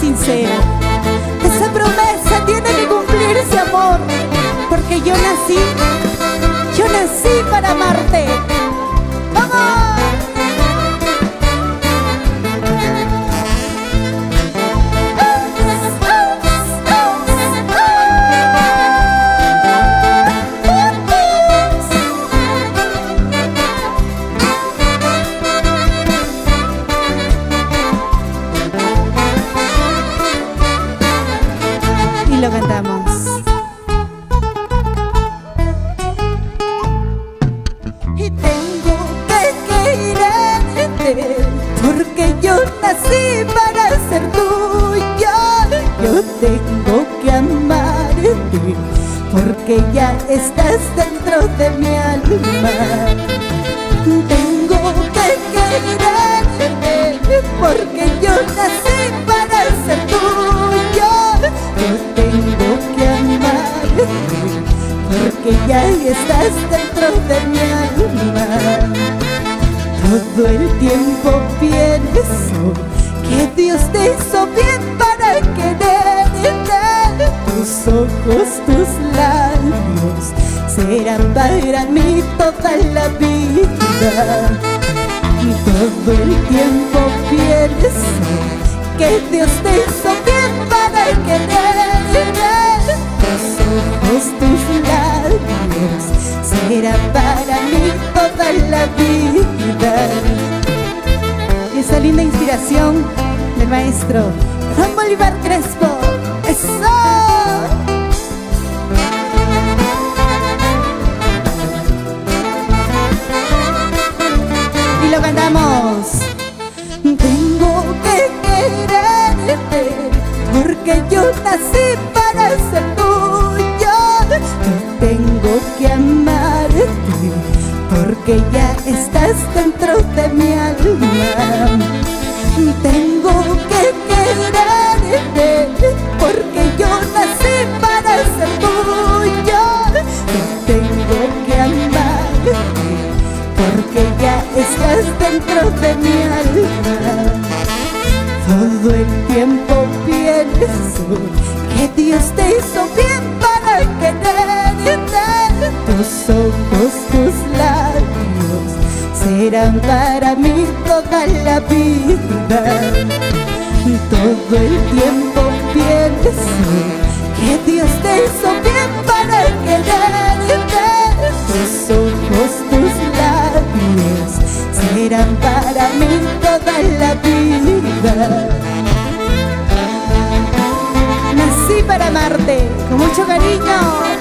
sincera. Esa promesa tiene que cumplirse, amor, porque yo nací para amarte. ¡Vamos! Y lo cantamos. Y tengo que quererte porque yo nací para ser tuya. Yo tengo que amarte porque ya estás dentro de mi alma. Tengo que quererte porque yo nací para ser tuya. Yo tengo que amarte porque ya estás dentro de mi alma. Todo el tiempo pienso que Dios te hizo bien para quererte. Tus ojos, tus labios serán para mí toda la vida. Todo el tiempo pienso que Dios te hizo bien para quererte. Tus ojos, tus labios serán para mí toda la vida. Y esa linda inspiración del maestro Juan Bolívar Crespo. ¡Eso! Y lo cantamos. Tengo que quererte porque yo nací para ser tuyo. Yo tengo que amarte porque ya estás dentro de mi alma. Tengo que quererte porque yo nací para ser tuyo. Yo tengo que amarte porque ya estás dentro de mi alma. Todo el tiempo pienso que Dios te hizo bien para quererte. Tus ojos, tus labios serán para mí toda la vida. Todo el tiempo pienso que Dios te hizo bien para quererte. Tus ojos, tus labios serán para mí toda la vida. Nací para amarte con mucho cariño.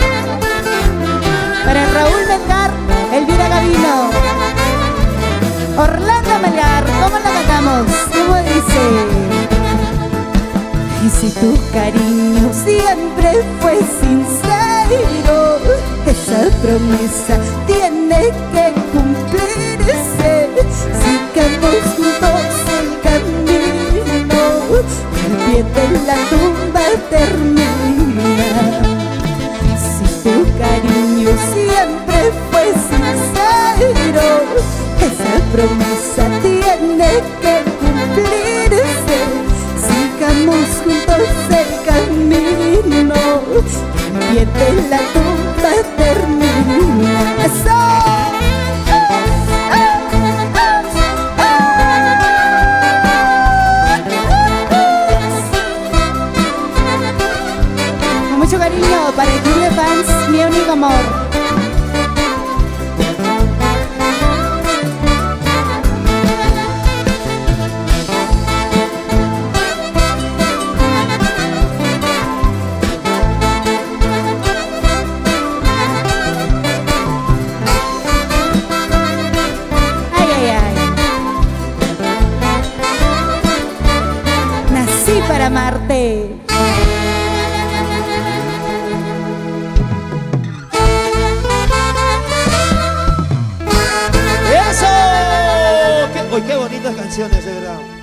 Para Raúl Melgar, Elvira Gavino, Orlando Melgar. ¿Cómo la cantamos? ¿Cómo dice? Y si tu cariño siempre fue sincero, esa promesa tiene que cumplirse. Sigamos juntos el camino, el pie de la tumba termina. Si tu cariño siempre fue sincero, esa promesa tiene que cumplirse. Sigamos juntos el camino, el pie de la tumba termina. ¡Eso! Con mucho cariño para el club de fans, mi único amor. Para amarte. ¡Eso! ¡Qué bonitas canciones, de verdad!